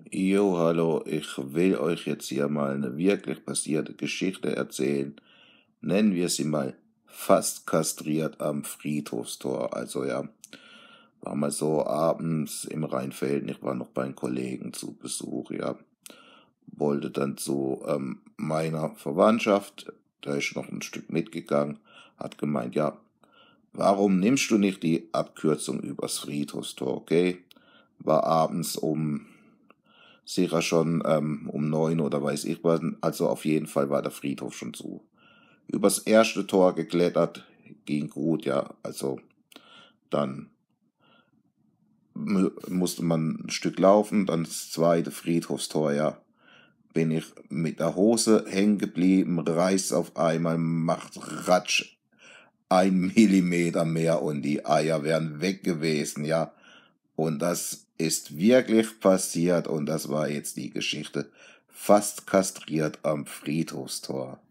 Jo, hallo, ich will euch jetzt hier mal eine wirklich passierte Geschichte erzählen. Nennen wir sie mal fast kastriert am Friedhofstor. Also ja, war mal so abends im Rheinfeld, ich war noch bei einem Kollegen zu Besuch, ja. Wollte dann zu meiner Verwandtschaft, da ist noch ein Stück mitgegangen, hat gemeint, ja, warum nimmst du nicht die Abkürzung übers Friedhofstor, okay? War abends sicher schon um 9 oder weiß ich was. Also auf jeden Fall war der Friedhof schon zu. Übers erste Tor geklettert, ging gut, ja. Also dann musste man ein Stück laufen, dann das zweite Friedhofstor, ja. Bin ich mit der Hose hängen geblieben, reißt auf einmal, macht Ratsch, 1 Millimeter mehr und die Eier wären weg gewesen, ja. Und das ist wirklich passiert und das war jetzt die Geschichte. Fast kastriert am Friedhofstor.